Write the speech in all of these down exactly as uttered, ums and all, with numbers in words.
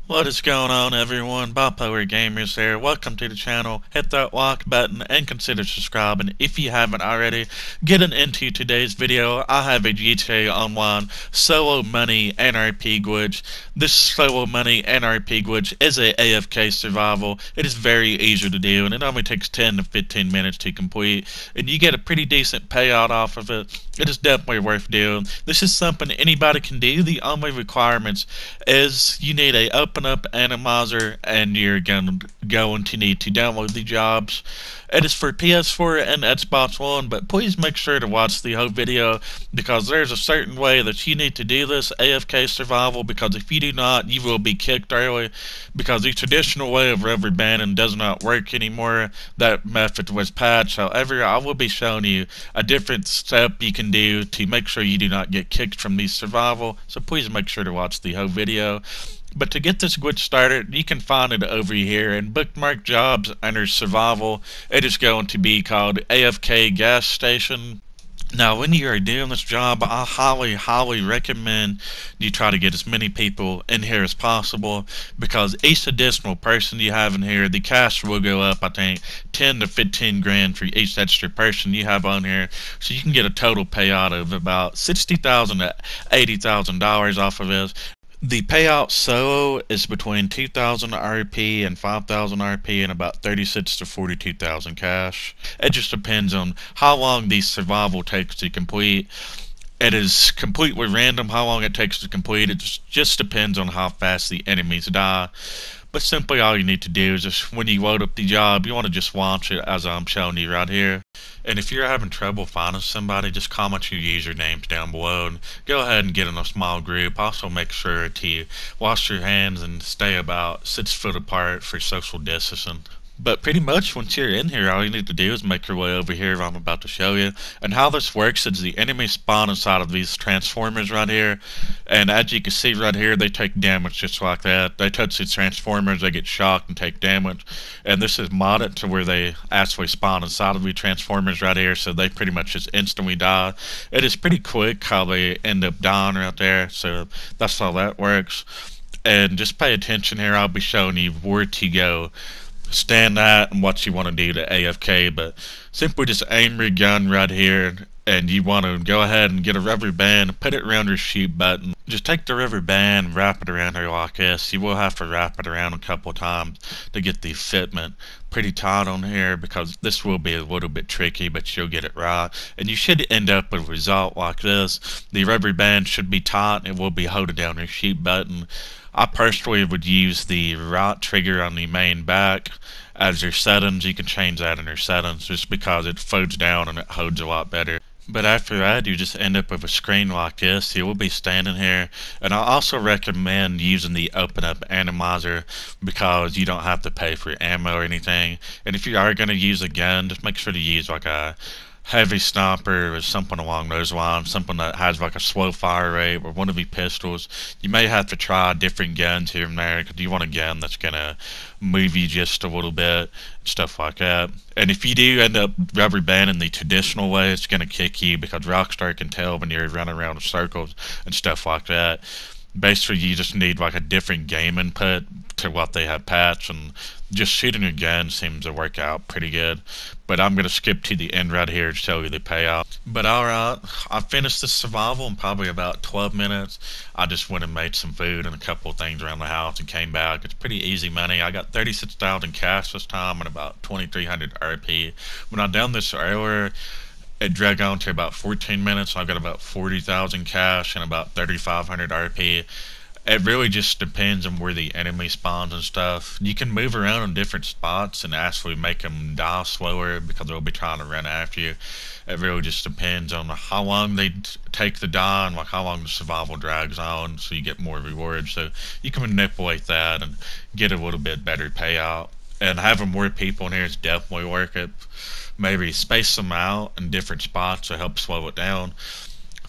What is going on, everyone? Bipolar Gamers here. Welcome to the channel. Hit that like button and consider subscribing if you haven't already. Getting into today's video, I have a G T A Online Solo Money N R P glitch. This Solo Money N R P glitch is a AFK survival. It is very easy to do, and it only takes ten to fifteen minutes to complete, and you get a pretty decent payout off of it. It is definitely worth doing. This is something anybody can do. The only requirements is you need a open up Animizer, and you're going, going to need to download the jobs. It is for P S four and Xbox One, but please make sure to watch the whole video because there's a certain way that you need to do this A F K survival, because if you do not, you will be kicked early, because the traditional way of rubber banding does not work anymore. That method was patched. However, I will be showing you a different step you can do to make sure you do not get kicked from the survival, so please make sure to watch the whole video. But to get this glitch started, you can find it over here in bookmark jobs under survival. It is going to be called A F K gas station. Now, when you are doing this job, I highly, highly recommend you try to get as many people in here as possible, because each additional person you have in here, the cash will go up, I think, ten to fifteen grand for each extra person you have on here. So you can get a total payout of about sixty thousand to eighty thousand dollars off of this. The payout solo is between two thousand R P and five thousand R P and about thirty-six to forty-two thousand cash. It just depends on how long the survival takes to complete. It is completely random how long it takes to complete. It just, just depends on how fast the enemies die. But simply all you need to do is just, when you load up the job, you want to just launch it as I'm showing you right here. And if you're having trouble finding somebody, just comment your usernames down below and go ahead and get in a small group. Also make sure to wash your hands and stay about six foot apart for social distancing. But pretty much once you're in here, all you need to do is make your way over here I'm about to show you. And how this works is the enemies spawn inside of these transformers right here. And as you can see right here, they take damage just like that. They touch these transformers, they get shocked and take damage. And this is modded to where they actually spawn inside of the transformers right here, so they pretty much just instantly die. It is pretty quick how they end up dying right there, so that's how that works. And just pay attention here, I'll be showing you where to go stand at and what you want to do to A F K, but simply just aim your gun right here, and you want to go ahead and get a rubber band, put it around your shoot button. Just take the rubber band, wrap it around her like this. You will have to wrap it around a couple times to get the fitment pretty tight on here, because this will be a little bit tricky, but you'll get it right. And you should end up with a result like this. The rubber band should be tight and it will be holding down your shoot button. I personally would use the right trigger on the main back as your settings. You can change that in your settings just because it folds down and it holds a lot better. But after that, you just end up with a screen like this. You will be standing here, and I also recommend using the open up Animizer because you don't have to pay for ammo or anything. And if you are going to use a gun, just make sure to use like a heavy sniper or something along those lines, something that has like a slow fire rate, or one of the pistols. You may have to try different guns here and there because you want a gun that's gonna move you just a little bit, stuff like that. And if you do end up rubber banding the traditional way, it's gonna kick you because Rockstar can tell when you're running around in circles and stuff like that. Basically, you just need like a different game input to what they have patched, and just shooting your gun seems to work out pretty good. But I'm gonna skip to the end right here to show you the payout. But alright, I finished this survival in probably about twelve minutes. I just went and made some food and a couple of things around the house and came back. It's pretty easy money. I got thirty-six thousand cash this time and about twenty-three hundred R P. When I done this earlier, it dragged on to about fourteen minutes. I got about forty thousand cash and about thirty-five hundred R P. It really just depends on where the enemy spawns and stuff. You can move around in different spots and actually make them die slower because they'll be trying to run after you. It really just depends on how long they take to die and like how long the survival drags on, so you get more rewards. So you can manipulate that and get a little bit better payout. And having more people in here is definitely worth it. Maybe space them out in different spots to help slow it down.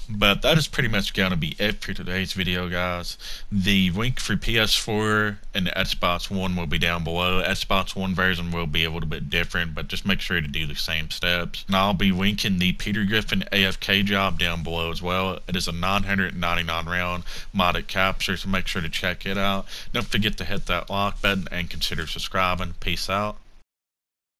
But that is pretty much going to be it for today's video, guys. The link for P S four and the Xbox One will be down below. Xbox One version will be a little bit different, but just make sure to do the same steps. And I'll be linking the Peter Griffin A F K job down below as well. It is a nine hundred ninety-nine round modded capture, so make sure to check it out. Don't forget to hit that like button and consider subscribing. Peace out.